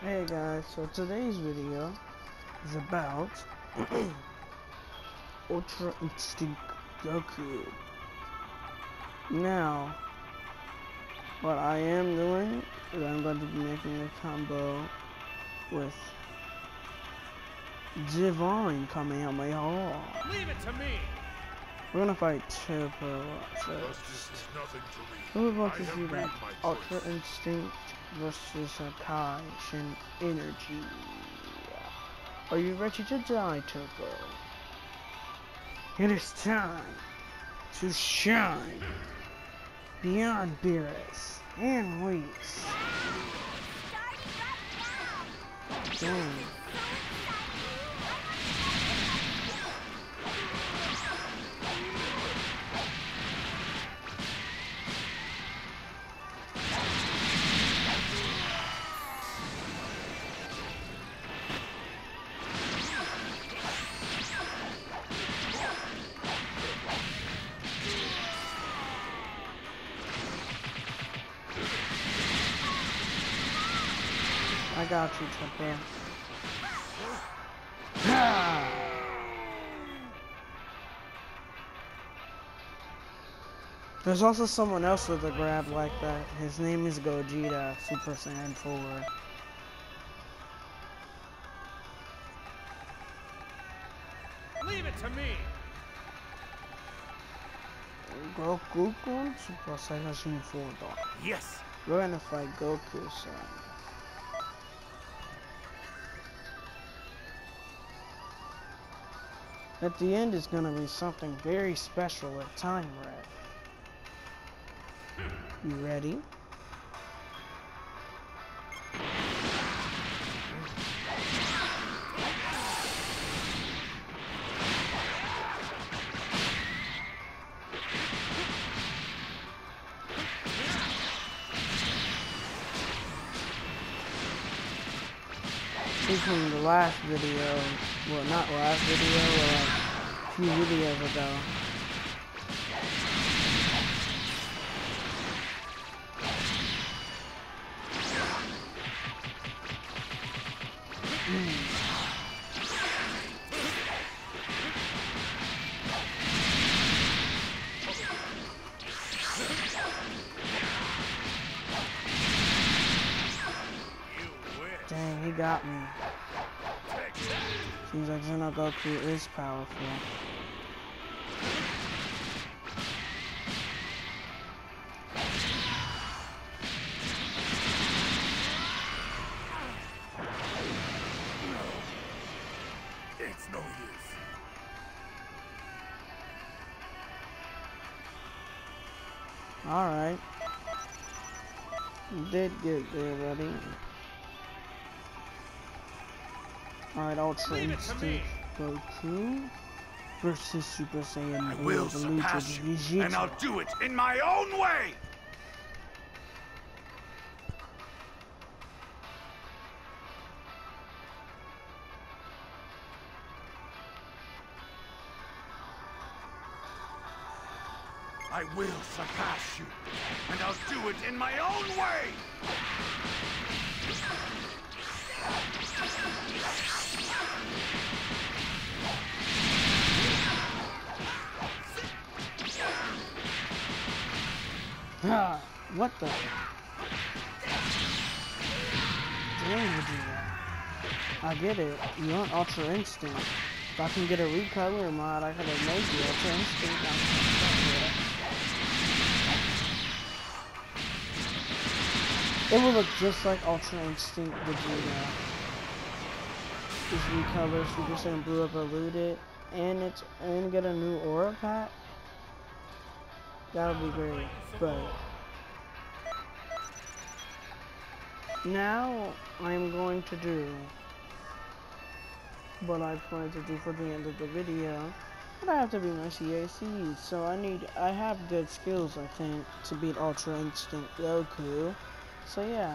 Hey guys, so today's video is about Ultra Instinct Goku. Now, what I am doing is I'm going to be making a combo with Divine Kamehameha. Leave it to me. We're gonna fight Turbo Justice first. is nothing to me. Who would want I to have see that? made my Ultra choice. Instinct versus Kai Shin Energy. Are you ready to die, Turbo? It is time to shine beyond Beerus and Whis. Dang. I got you, Turbo. There's also someone else with a grab like that. His name is Gogeta, Super Saiyan 4. Leave it to me. Goku Super Saiyan 4 dog. Yes. We're gonna fight Goku, son. At the end is gonna be something very special at Time Rep. You ready? From the last video, well, not last video, but like a few videos ago. Dang, he got me. Seems like Xenogoku is powerful. It's no use. Alright. You did good there, buddy. Alright, Ultra Instinct Goku versus Super Saiyan I will surpass you, and I'll do it in my own way! I will surpass you, and I'll do it in my own way! Ha! What the? Dang, you do that. I get it. You want Ultra Instinct. If I can get a recolor mod, I could have made you Ultra Instinct. It will look just like Ultra Instinct Vegeta. This recolor Super Saiyan Blue up eluded, and get a new aura pack. That would be great, but now I'm going to do what I plan to do for the end of the video. But I have to be my CAC, so I have good skills, I think, to beat Ultra Instinct Goku. So yeah.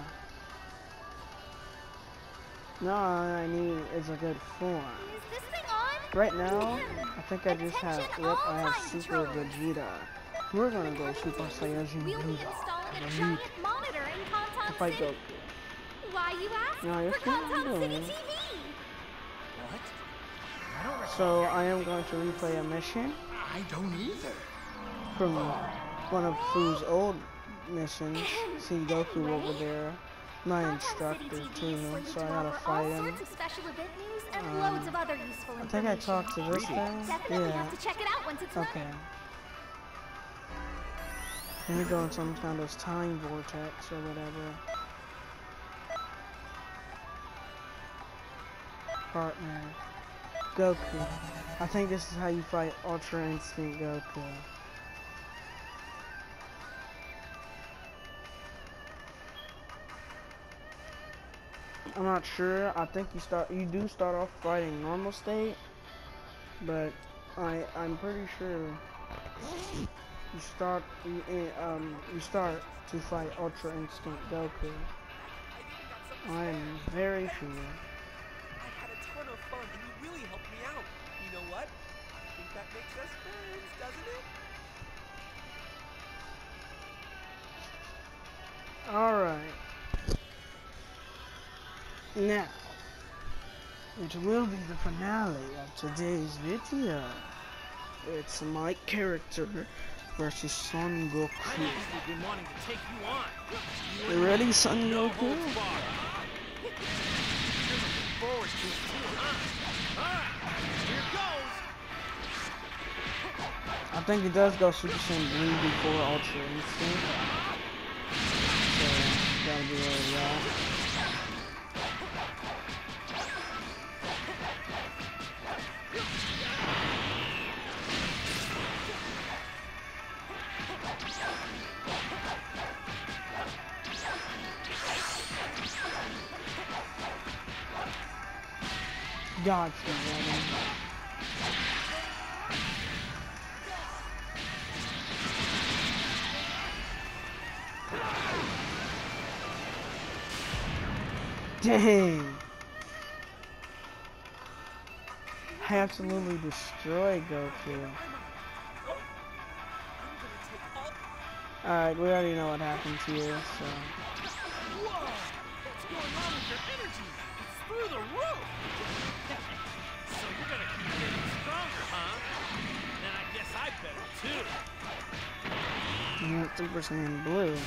Now all I need is a good form. Is this thing on? Right now, I think I just have I have Super Vegeta. We're gonna go Super Saiyan We'll be Blue installing a Dog giant monitor in to Conton fight City. Goku. Why, you ask? No, you're For still Call Tom City doing. TV. What? I don't recall. So I am going to replay a mission I don't either. from one of Fu's old missions. See Goku over there, my Call Tom instructor City TV too, is slated so to I gotta offer fight all him. sorts of special event news and loads of other useful I information. think I talked to this thing. Definitely Yeah. have to check it out once it's Okay. running. Let me go in some kind of time vortex or whatever. Partner. Goku. I think this is how you fight Ultra Instinct Goku. I'm not sure. I think you do start off fighting normal state, but I'm pretty sure you start to fight Ultra Instinct Goku. I'm very sure. I had a ton of fun, and you really helped me out. You know what? I think that makes us friends, doesn't it? Alright. Now, it will be the finale of today's video. It's my character versus Son Goku. I've been wanting to take you on. You ready, Son Goku? You're looking forward to it too, huh? Alright, here goes. I think it does go Super Saiyan Blue before Ultra Instinct. So, gotta be aware of that. Got you, brother. Dang! Absolutely destroy Goku. Alright, we already know what happened here, so. Whoa! What's going on with your energy? It's through the roof! So you're gonna keep getting stronger, huh? Then I guess I better too. You want Super Saiyan Blue.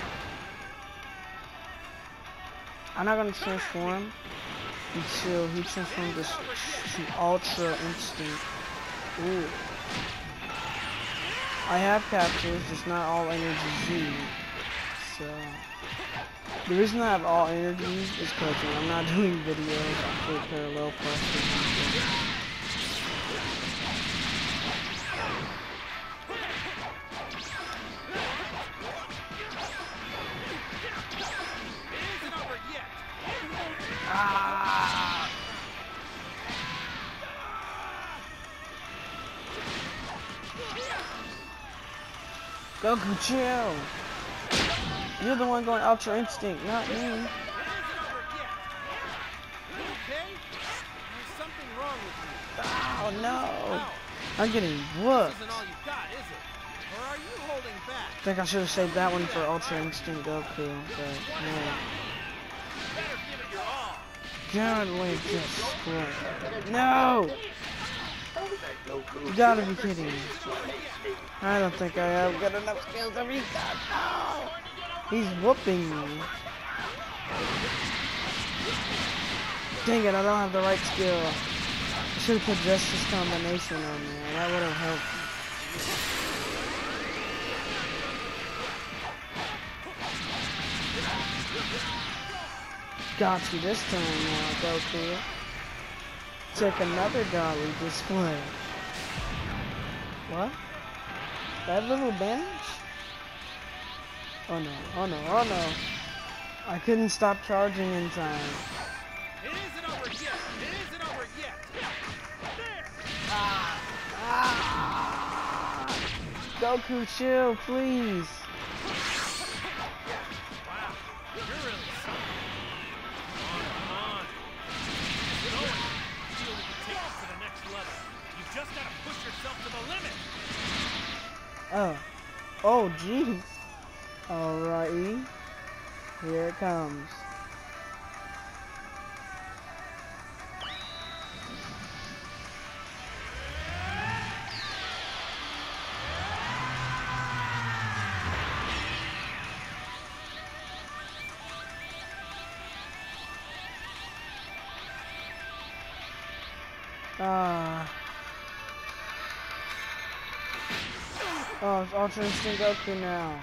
I'm not gonna transform until he transforms this to Ultra Instinct. Ooh. I have capsules, just not all energy Z. So the reason I have all energies is because when I'm not doing videos, I play Parallel Plus with people. It isn't over yet. Ah! Goku, chill! You're the one going Ultra Instinct, not me. It isn't over yet. You okay? There's something wrong with you. Oh no! Ow. I'm getting This whooped. isn't all you've got, is it? Or are you holding back? I think I should have saved that one for Ultra Instinct Goku, but no. Better give it your all. God, wait, just no! You gotta be kidding me. I don't think I have good enough skills to reach that. No! He's whooping me. Dang it, I don't have the right skill. I should have put just this combination on there. That would have helped. Got you this time now, Goku. Check another godly display. What? That little bench? Oh no, oh no, oh no. I couldn't stop charging in time. It isn't over yet. It isn't over yet. There. Goku, chill, please. Wow. You're really something. Come on. Keep going. I feel we can take this to the next level. You've just got to push yourself to the limit. Oh, jeez. Alrighty. Here it comes. Ah. Oh, it's Ultra Instinct Goku now.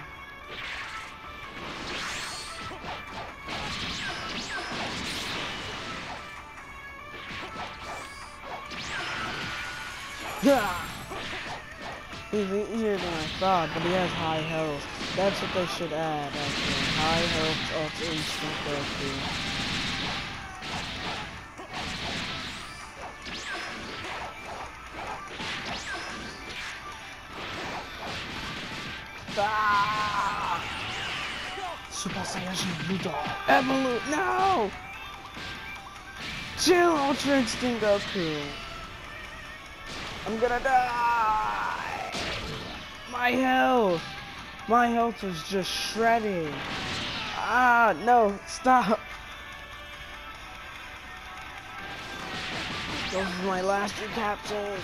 He's easier than I thought, but he has high health. That's what they should add, actually. High health Ultra Instinct Goku. Ah! Super Saiyan Blue Dog. Evolute, no! Chill, Ultra Instinct Goku. I'm gonna die! My health is just shredding. Ah, no, stop. Those are my last two capsules.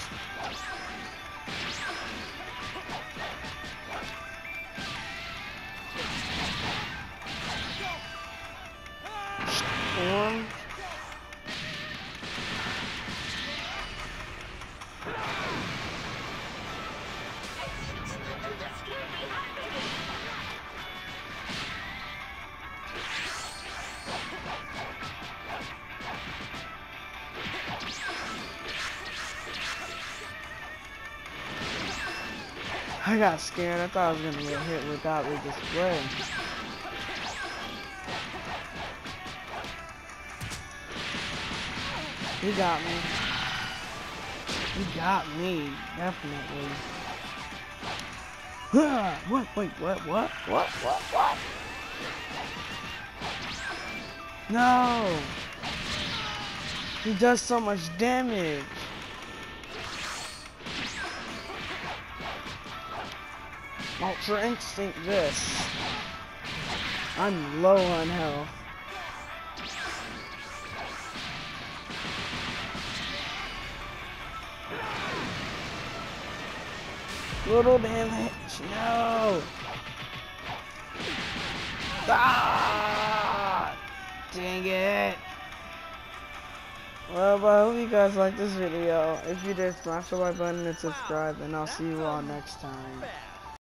Storm. I got scared. I thought I was gonna get hit without the display. He got me. He got me, definitely. What? Wait, what? No! He does so much damage. Ultra Instinct this. I'm low on health. Little damage, no! Ah! Dang it! Well, I hope you guys liked this video. If you did, smash the like button and subscribe, and I'll see you all next time.